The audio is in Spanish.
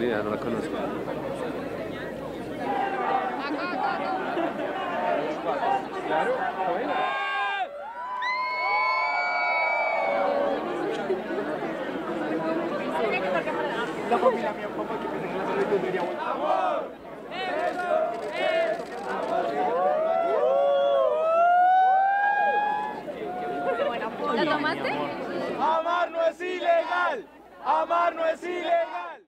idea, no la conozco. Claro, bueno. La familia mía, papá, que pensé que la solicitud sería buena. ¿La tomaste? Amar no es ilegal. Amar no es ilegal.